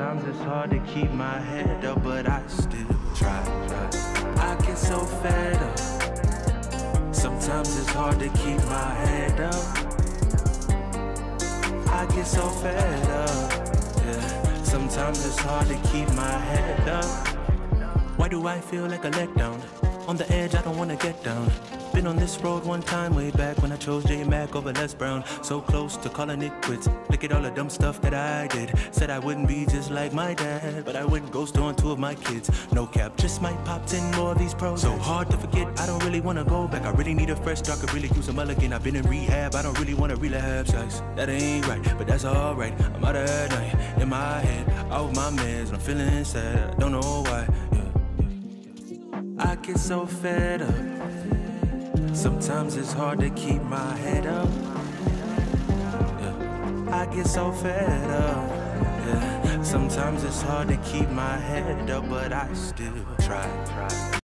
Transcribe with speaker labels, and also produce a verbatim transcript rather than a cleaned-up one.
Speaker 1: Sometimes it's hard to keep my head up, but I still try, try. I get so fed up. Sometimes it's hard to keep my head up. I get so fed up, yeah. Sometimes it's hard to keep my head up. Why do I feel like a letdown? On the edge, I don't wanna get down. Been on this road one time way back when I chose J Mac over Les Brown. So close to calling it quits. Look at all the dumb stuff that I did. Said I wouldn't be just like my dad, but I went ghost on two of my kids. No cap, just might pop ten more of these pros. So hard to forget, I don't really wanna go back. I really need a fresh start, could really use a mulligan. I've been in rehab, I don't really wanna relapse. That ain't right, but that's alright. I'm out at night, in my head, out my meds. I'm feeling sad, I don't know why. Yeah. I get so fed up. Sometimes it's hard to keep my head up, yeah. I get so fed up, yeah. Sometimes it's hard to keep my head up, but I still try, try.